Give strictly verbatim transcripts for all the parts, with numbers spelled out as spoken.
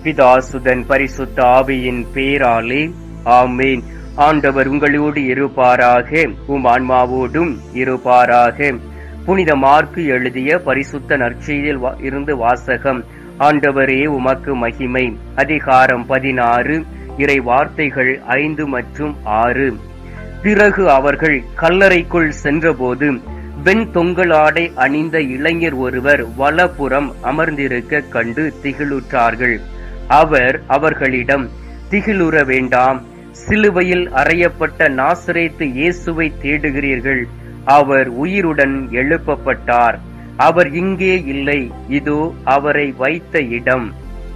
பிதாசுதன் பரிசுத்த ஆவியின் பேராலே ஆமேன். ஆண்டவர் உங்களோடு இருப்பாராக, உம் ஆன்மாவோடும் இருப்பாராக. புனித மார்க்கு எழுதிய பரிசுத்த நற்செய்தியில் இருந்து வாசகம். ஆண்டவரே உமக்கு மகிமை. அதிகாரம் பதினாறு, இறை வார்த்தைகள் ஐந்து மற்றும் ஆறு. பிறகு அவர்கள் கல்லறைக்குள் சென்றபோது வெண் தொங்கலாடை அணிந்த இளைஞர் ஒருவர் வலப்புறம் அமர்ந்திருக்க கண்டு திகிலுற்றார்கள். அவர் அவர்களிடம், திகிலுற வேண்டாம், சிலுவையில் அறையப்பட்ட நாசரேத்து இயேசுவை தேடுகிறீர்கள். அவர் உயிருடன் எழுப்பப்பட்டார். அவர் இங்கே இல்லை, இதோ அவரை வைத்த இடம்.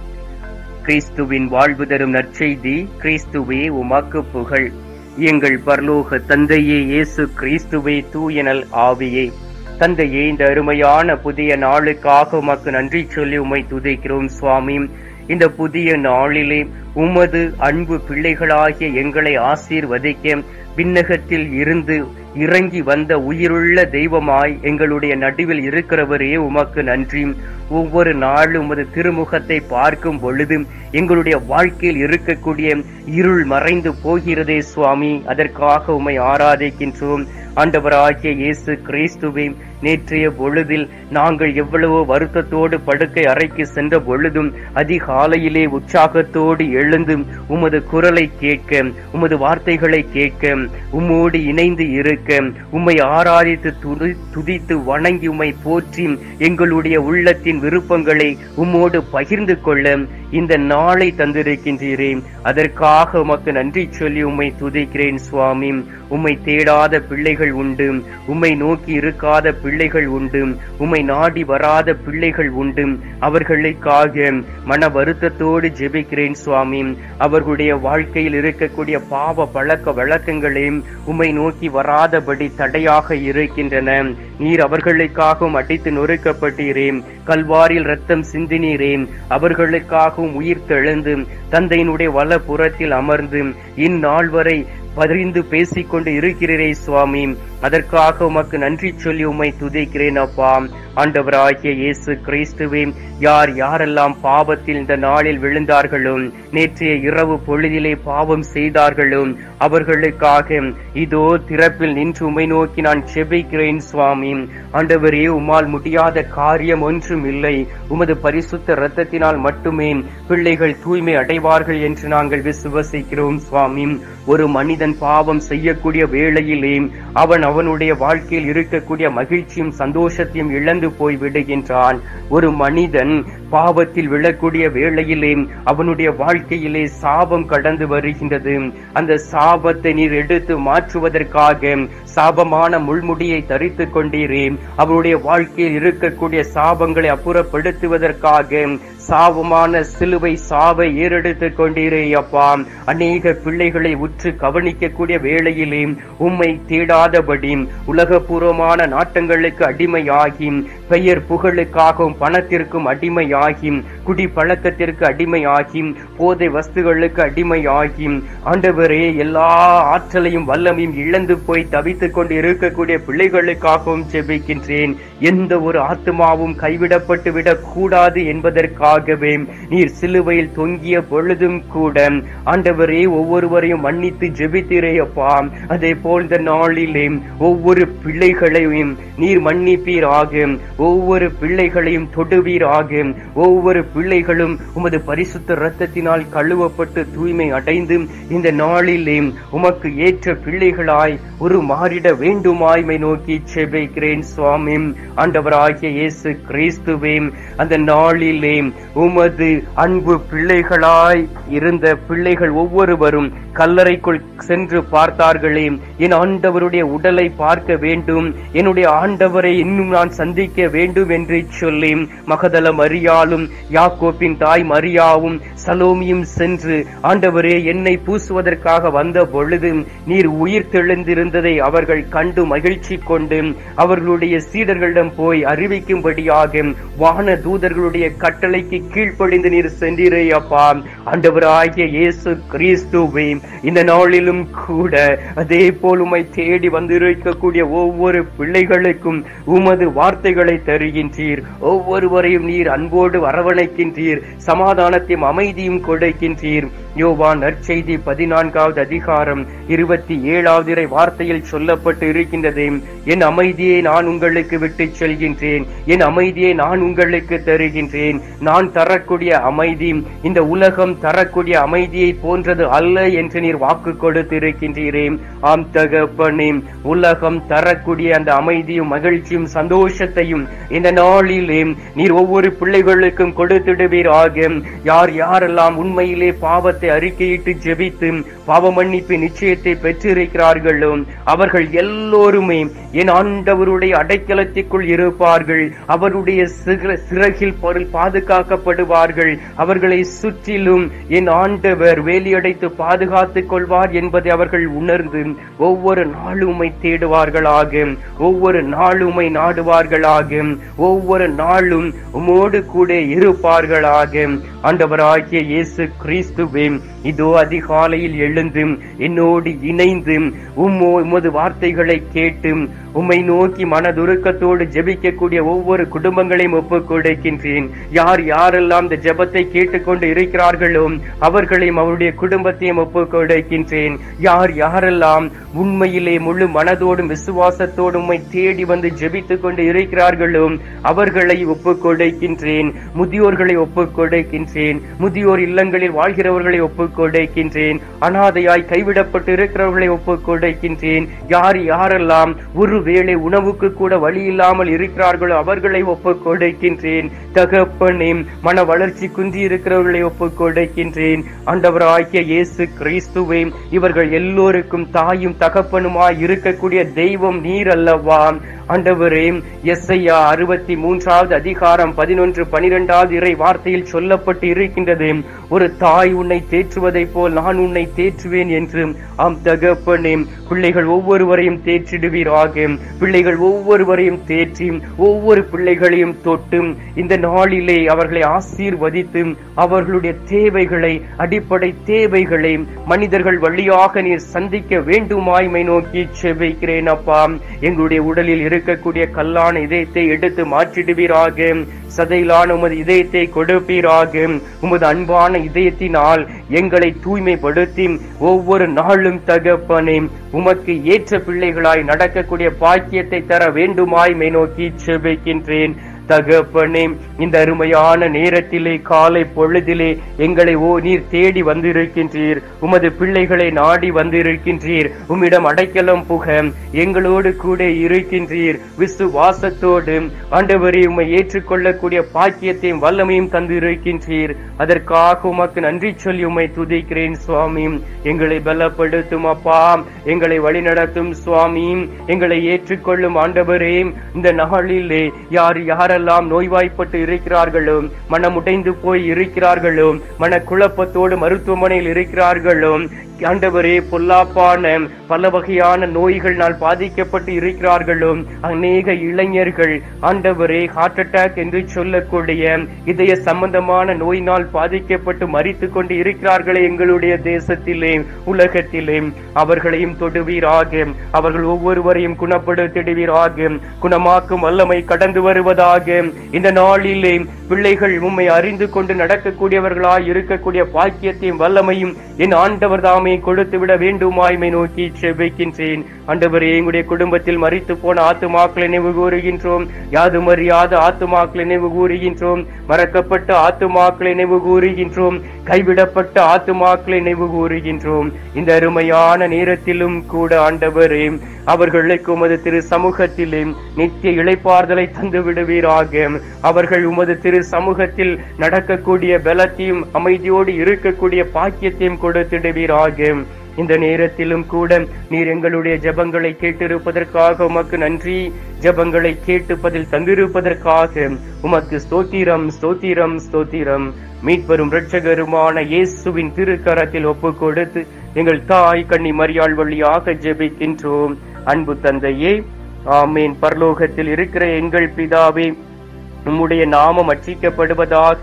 கிறிஸ்துவின் வாழ்வு தரும் நற்செய்தி. கிறிஸ்துவே உமக்கு புகழ். எங்கள் பரலோக தந்தையே, இயேசு கிறிஸ்துவே, தூயனல் ஆவியே, தந்தையே, இந்த அருமையான புதிய நாளுக்காக உமக்கு நன்றி சொல்லி உம்மை துதிக்கிறோம் சுவாமி. இந்த புதிய நாளிலே உமது அன்பு பிள்ளைகளாகிய எங்களை ஆசீர்வதிக்க விண்ணகத்தில் இருந்து இறங்கி வந்த உயிருள்ள தெய்வமாய் எங்களுடைய நடுவில் இருக்கிறவரே உமக்கு நன்றி. ஒவ்வொரு நாளும் உமது திருமுகத்தை பார்க்கும் பொழுது எங்களுடைய வாழ்க்கையில் இருக்கக்கூடிய இருள் மறைந்து போகிறதே சுவாமி. அதற்காக உம்மை ஆராதிக்கின்றோம். ஆண்டவராகிய இயேசு கிறிஸ்துவே, நேற்றைய பொழுதில் நாங்கள் எவ்வளவோ வருத்தத்தோடு படுக்கை அறைக்கு சென்ற பொழுதும் அதிகாலையிலே உற்சாகத்தோடு எழுந்து உமது குரலை கேட்க, உமது வார்த்தைகளை கேட்க, உம்மோடு இணைந்து இருக்க, உம்மை ஆராதித்து துதித்து வணங்கி உம்மை போற்றி எங்களுடைய உள்ளத்தின் விருப்பங்களை உம்மோடு பகிர்ந்து கொள்ள இந்த நாளை தந்திருக்கின்றீரே. அதற்காக உமக்கு நன்றி சொல்லி உம்மை துதிக்கிறேன் சுவாமி. உம்மை தேடாத பிள்ளைகள் உண்டு, உம்மை நோக்கி இருக்காத பிள்ளைகள் உண்டு, உம்மை நாடி வராத பிள்ளைகள் உண்டு. அவர்களுக்காக மன வருத்தத்தோடு ஜெபிக்கிறேன் சுவாமி. அவர்களுடைய வாழ்க்கையில் இருக்கக்கூடிய பாவ பழக்க வழக்கங்களையும் உம்மை நோக்கி வராதபடி தடையாக இருக்கின்றன. நீர் அவர்களுக்காகவும் அடித்து நொறுக்கப்பட்டீரேன், கல்வாரில் ரத்தம் சிந்தினீரேன், அவர்களுக்காகவும் உயிர் தெழுந்து தந்தையினுடைய வல புறத்தில் அமர்ந்து இந்நாள் வரை பரிந்து பேசிக்கொண்டு இருக்கிறீரே சுவாமி. அதற்காக உமக்கு நன்றி சொல்லி உம்மை துதிக்கிறேன் அப்பா. ஆண்டவராகிய இயேசு கிறிஸ்துவே, யார் யாரெல்லாம் பாவத்தில் இந்த நாளில் விழுந்தார்களோ, நேற்றைய இரவு பொழுதிலே பாவம் செய்தார்களோ, அவர்களுக்காக இதோ திறப்பில் நின்று உம்மை நோக்கி நான் செபிக்கிறேன் சுவாமி. ஆண்டவரே, உம்மால் முடியாத காரியம் ஒன்றும் இல்லை. உமது பரிசுத்த இரத்தத்தினால் மட்டுமே பிள்ளைகள் தூய்மை அடைவார்கள் என்று நாங்கள் விசுவசிக்கிறோம் சுவாமி. ஒரு மனிதன் பாவம் செய்யக்கூடிய வேளையிலே அவன் அவனுடைய வாழ்க்கையில் இருக்கக்கூடிய மகிழ்ச்சியும் சந்தோஷத்தையும் இழந்து போய் விடுகின்றான். ஒரு மனிதன் பாவத்தில் விழக்கூடிய வேளையிலே அவனுடைய வாழ்க்கையிலே சாபம் கடந்து வருகின்றது. அந்த சாபத்தை நீர் எடுத்து மாற்றுவதற்காக சாபமான முள்முடியை தரித்து கொண்டீரே. அவனுடைய வாழ்க்கையில் இருக்கக்கூடிய சாபங்களை அப்புறப்படுத்துவதற்காக சாபமான சிலுவை சாவை ஏறெடுத்துக் கொண்டீரே அப்பா. அநேக பிள்ளைகளை உற்று கவனிக்கக்கூடிய வேளையிலே உம்மை தேடாதபடி உலகபூர்வமான நாட்டங்களுக்கு அடிமையாகி, பெயர் புகழுக்காகவும் பணத்திற்கும் அடிமையாகி, குடி பழக்கத்திற்கு அடிமையாகி, போதை வஸ்துகளுக்கு அடிமையாகி, ஆண்டவரே, எல்லா ஆற்றலையும் வல்லமையும் இழந்து போய் தவித்துக் கொண்டு இருக்கக்கூடிய பிள்ளைகளுக்காகவும் ஜெபிக்கின்றேன். எந்த ஒரு ஆத்மாவும் கைவிடப்பட்டு விடக் கூடாது என்பதற்காகவே நீர் சிலுவையில் தொங்கிய பொழுதும் கூட ஆண்டவரே ஒவ்வொருவரையும் மன்னித்து ஜெபித்தீரே அப்பா. அதே போல் இந்த நாளிலே ஒவ்வொரு பிள்ளைகளையும் நீர் மன்னிப்பீராக, ஒவ்வொரு பிள்ளைகளையும் தொடுவீராக. ஒவ்வொரு பிள்ளைகளும் உமது பரிசுத்த இரத்தத்தினால் கழுவப்பட்டு தூய்மை அடைந்து இந்த நாளிலே உமக்கு ஏற்ற பிள்ளைகளாய் ஒரு மாறிட வேண்டுமாய்மை நோக்கி செபிக்கிறேன் சுவாமி. ஆண்டவராகிய இயேசு கிறிஸ்துவே, அந்த நாளிலே உமது அன்பு பிள்ளைகளாய் இருந்த பிள்ளைகள் ஒவ்வொருவரும் கல்லறைக்குள் சென்று பார்த்தார்களே. என் ஆண்டவருடைய உடலை பார்க்க வேண்டும், என்னுடைய ஆண்டவரை இன்னும் நான் சந்திக்க வேண்டும் என்று சொல்லி மகதல மரியாளும் யாக்கோப்பின் தாய் மரியாவும் சலோமியும் சென்று ஆண்டவரே என்னை பூசுவதற்காக வந்த பொழுது நீர் உயிர் தெழுந்திருந்ததை அவர்கள் கண்டு மகிழ்ச்சி கொண்டு அவர்களுடைய சீடர்களிடம் போய் அறிவிக்கும்படியாக வான தூதர்களுடைய கட்டளைக்கு கீழ்ப்படிந்து நீர் சென்றீரே அப்பா. ஆண்டவராகிய இயேசு கிறிஸ்துவே, இந்த நாளிலும் கூட அதே போல் உம்மை தேடி வந்திருக்கக்கூடிய ஒவ்வொரு பிள்ளைகளுக்கும் உமது வார்த்தைகளை தருகின்றீர். ஒவ்வொருவரையும் நீர் அன்போடு அன்போடு அரவணைக்கின்றீர், சமாதானத்தையும் அமைதியும் கொடுக்கின்றீர். யோவான் நற்செய்தி பதினான்காவது அதிகாரம் இருபத்தி ஏழாவது இறை வார்த்தையில் சொல்லப்பட்டு இருக்கின்றது, என் அமைதியை நான் உங்களுக்கு விட்டு செல்கின்றேன், என் அமைதியை நான் உங்களுக்கு தருகின்றேன். நான் தரக்கூடிய அமைதி இந்த உலகம் தரக்கூடிய அமைதியை போன்றது அல்ல என்று நீர் வாக்கு கொடுத்திருக்கின்றீரே. ஆம் தகப்பனே, உலகம் தரக்கூடிய அந்த அமைதியும் மகிழ்ச்சியும் சந்தோஷத்தையும் இந்த நாளிலே நீர் ஒவ்வொரு பிள்ளைகளுக்கும் கொடுத்திடுவீராக. யார் யாரெல்லாம் உண்மையிலே பாவத்தை அறிக்கையிட்டு ஜெபித்து பாவ மன்னிப்பு நிச்சயத்தை பெற்றிருக்கிறார்களோ அவர்கள் எல்லோருமே என் ஆண்டவருடைய அடைக்கலத்திற்குள் இருப்பார்கள். அவருடைய சிறகில் பொருள் பாதுகாக்கப்படுவார்கள். அவர்களை சுற்றிலும் என் ஆண்டவர் வேலியடைத்து பாதுகாத்துக் கொள்வார் என்பதை அவர்கள் உணர்ந்து ஒவ்வொரு நாளுமை தேடுவார்களாக, ஒவ்வொரு நாளுமை நாடுவார்களாக, ஒவ்வொரு நாளும் உமோடு கூட இருப்பார்களாக. ஆண்டவராகிய இயேசு கிறிஸ்துவே, இதோ அதிகாலையில் எழுந்து என்னோடு இணைந்து உம்மோ உமது வார்த்தைகளை கேட்டு உம்மை நோக்கி மனதுருக்கத்தோடு ஜெபிக்கக்கூடிய ஒவ்வொரு குடும்பங்களையும் ஒப்புக் கொடுக்கின்றேன். யார் யாரெல்லாம் இந்த ஜெபத்தை கேட்டுக்கொண்டு இருக்கிறார்களோ அவர்களையும் அவருடைய குடும்பத்தையும் ஒப்புக் கொடுக்கின்றேன். யார் யாரெல்லாம் உண்மையிலே முழு மனதோடும் விசுவாசத்தோடும் உம்மை தேடி வந்து ஜெபித்துக் கொண்டு இருக்கிறார்களோ அவர்களை ஒப்புக் கொடுக்கின்றேன். முதியோர்களை ஒப்புக் கொடுக்கின்றேன். முதியோர் இல்லங்களில் வாழ்கிறவர்களை ஒப்புக் கொடுக்கின்றேன். அனாதையாய் கைவிடப்பட்டு இருக்கிறவர்களை ஒப்புக் கொடுக்கின்றேன். யார் யாரெல்லாம் ஒரு வேளை உணவுக்கு கூட வழி இல்லாமல் இருக்கிறார்களோ அவர்களை ஒப்புக் கொடுக்கின்றேன். தகப்பனே, மன வளர்ச்சி குன்றி இருக்கிறவர்களை ஒப்புக் கொடுக்கின்றேன். ஆண்டவராகிய இயேசு கிறிஸ்துவே, இவர்கள் எல்லோருக்கும் தாயும் தகப்பனுமாய் இருக்கக்கூடிய தெய்வம் நீர் அல்லவா? ஆண்டவரே, எஸ்ஐயா அறுபத்தி மூன்றாவது அதிகாரம் பதினொன்று பனிரெண்டாவது இறை வார்த்தையில் சொல்லப்பட்டு இருக்கின்றது, ஒரு தாய் உன்னை தேற்றுவதை போல் நான் உன்னை தேற்றுவேன் என்று. ஆம் தகப்பனே, பிள்ளைகள் ஒவ்வொருவரையும் தேற்றிடுவீராக. பிள்ளைகள் ஒவ்வொருவரையும் தேற்றி ஒவ்வொரு பிள்ளைகளையும் தொட்டு இந்த நாளிலே அவர்களை ஆசீர்வதித்து அவர்களுடைய தேவைகளை, அடிப்படை தேவைகளை மனிதர்கள் வழியாக நீர் சந்திக்க வேண்டுமாய்மை நோக்கி செபிக்கிறேன். அப்பா, எங்களுடைய உடலில் இருக்கக்கூடிய கல்லான இதயத்தை எடுத்து மாற்றிடுவீராக. சதையிலான உமது இதயத்தை கொடுப்பீராக. உமது அன்பான இதயத்தினால் எங்களை தூய்மைப்படுத்தி ஒவ்வொரு நாளும் தகப்பனே உமக்கு ஏற்ற பிள்ளைகளாய் நடக்கக்கூடிய பாக்கியத்தை தர வேண்டுமாய் மை நோக்கி செபிக்கின்றேன். தகப்பனே, இந்த அருமையான நேரத்திலே காலை பொழுதிலே எங்களை ஓ நீர் தேடி வந்திருக்கின்றீர். உமது பிள்ளைகளை நாடி வந்திருக்கின்றீர். உம்மிடம் அடைக்கலம் புக எங்களோடு கூட இருக்கின்றீர். விசுவாசத்தோடு ஆண்டவரே உம்மை ஏற்றுக்கொள்ளக்கூடிய பாக்கியத்தையும் வல்லமையும் தந்திருக்கின்றீர். அதற்காக உமக்கு நன்றி சொல்லி உம்மை துதிக்கிறேன் சுவாமி. எங்களை பலப்படுத்தும் அப்பா, எங்களை வழிநடத்தும் சுவாமி. எங்களை ஏற்றுக்கொள்ளும் ஆண்டவரே, இந்த நாளிலே யார் யாரெல்லாம் நோய்வாய்ப்பட்டு இருக்கிறார்களோ, மனமுடைந்து போய் இருக்கிறார்களோ, மன குழப்பத்தோடு மருத்துவமனையில் இருக்கிறார்களோ, ஆண்டவரே பொல்லாப்பான பல வகையான நோய்களால் பாதிக்கப்பட்டு இருக்கிறார்களோ, அநேக இளைஞர்கள் ஆண்டவரே ஹார்ட் அட்டாக் என்று சொல்லக்கூடிய இதய சம்பந்தமான நோயினால் பாதிக்கப்பட்டு மரித்து கொண்டு இருக்கிறார்களே எங்களுடைய தேசத்திலே, உலகத்திலே, அவர்களையும் தொடுவீராக. அவர்கள் ஒவ்வொருவரையும் குணப்படுத்திடுவீராக. குணமாக்கும் வல்லமை கடந்து வருவதாக. இந்த நாளிலே பிள்ளைகள் உம்மை அறிந்து கொண்டு நடக்கக்கூடியவர்களாய் இருக்கக்கூடிய பாக்கியத்தையும் வல்லமையும் என் ஆண்டவர் தாமே கொடுத்து விட வேண்டுமாய்மை நோக்கி செபிக்கின்றேன். ஆண்டவரே, எங்களுடைய குடும்பத்தில் மரித்து போன ஆத்துமாக்களை நினைவு கூறுகின்றோம். யாதும் அறியாத ஆத்துமாக்களை நினைவு கூறுகின்றோம். மறக்கப்பட்ட ஆத்துமாக்களை நினைவு கூறுகின்றோம். கைவிடப்பட்ட ஆத்துமாக்களை நினைவு கூறுகின்றோம். இந்த அருமையான நேரத்திலும் கூட ஆண்டவரே, அவர்களுக்கு உமது திரு சமூகத்திலே நித்திய இளைப்பாறுதலை தந்து விடுவீராக. அவர்கள் உமது திரு சமூகத்தில் நடக்கக்கூடிய பலத்தையும் அமைதியோடு இருக்கக்கூடிய பாக்கியத்தையும் கொடுத்திடுவீராக. இந்த நேரத்திலும் கூட நீர் எங்களுடைய ஜெபங்களை கேட்டிருப்பதற்காக உமக்கு நன்றி. ஜெபங்களை கேட்டு பதில் தந்திருப்பதற்காக உமக்கு ஸ்தோத்திரம், ஸ்தோத்திரம், ஸ்தோத்திரம். மீட்பெரும் இரட்சகருமான இயேசுவின் திருக்கரத்தில் ஒப்பு கொடுத்து எங்கள் தாய் கன்னி மரியாள் வழியாக ஜெபிக்கின்றோம். அன்பு தந்தையே, ஆமேன். பரலோகத்தில் இருக்கிற எங்கள் பிதாவே, உம்முடைய நாமம் அர்ச்சிக்கப்படுவதாக.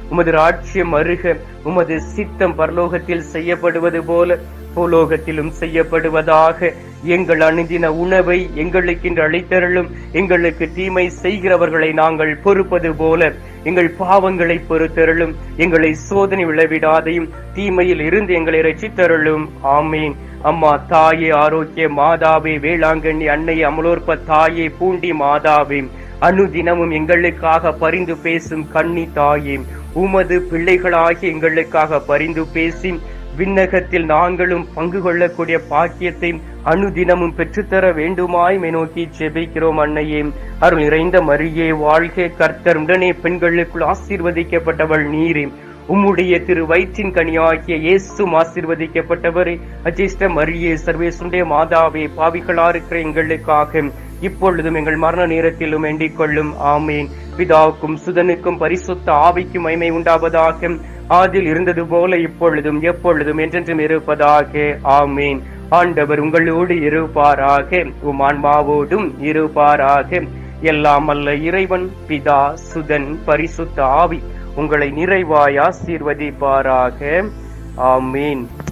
உமது ராஜ்யம் அருக, உமது சித்தம் பரலோகத்தில் செய்யப்படுவது போல பூலோகத்திலும் செய்யப்படுவதாக. எங்கள் அனுதின உணவை எங்களுக்கு அளித்தருளும். எங்களுக்கு தீமை செய்கிறவர்களை நாங்கள் பொறுப்பது போல எங்கள் பாவங்களை பொறுத்தருளும். எங்களை சோதனை விளைவிடாதையும் தீமையில் இருந்து எங்களை ரட்சித்தருளும். ஆமீன். அம்மா தாயே, ஆரோக்கிய மாதாவே, வேளாங்கண்ணி அன்னை, அமலோற்ப தாயே, பூண்டி மாதாவே, அனுதினமும் எங்களுக்காக பரிந்து பேசும் கன்னி தாயே, உமது பிள்ளைகளாகிய எங்களுக்காக பரிந்து பேசி விண்ணகத்தில் நாங்களும் பங்கு கொள்ளக்கூடிய பாக்கியத்தை அனுதினமும் பெற்றுத்தர வேண்டுமாய் நோக்கி ஜெபிக்கிறோம். அன்னையே, அருள் நிறைந்த மரியே வாழ்க, கர்த்தர் உடனே பெண்களுக்குள் ஆசீர்வதிக்கப்பட்டவள் நீரே. உம்முடைய திரு வயிற்றின் கனியாகிய இயேசும் ஆசீர்வதிக்கப்பட்டவரே. அஜிஷ்ட மரியே, சர்வேசுடைய மாதாவே, பாவிகளா இருக்கிற எங்களுக்காக இப்பொழுதும் எங்கள் மரண நேரத்திலும் வேண்டிக் கொள்ளும். ஆமீன். பிதாவுக்கும் சுதனுக்கும் பரிசுத்த ஆவிக்கும் மகிமை உண்டாவதாக. ஆதில் இருந்தது போல இப்பொழுதும் எப்பொழுதும் என்றென்றும் இருப்பதாக. ஆமீன். ஆண்டவர் உங்களோடு இருப்பாராக, உம் ஆன்மாவோடும் இருப்பாராக. எல்லாம் அல்ல இறைவன் பிதா, சுதன், பரிசுத்த ஆவி உங்களை நிறைவாய் ஆசீர்வதிப்பாராக. ஆமீன்.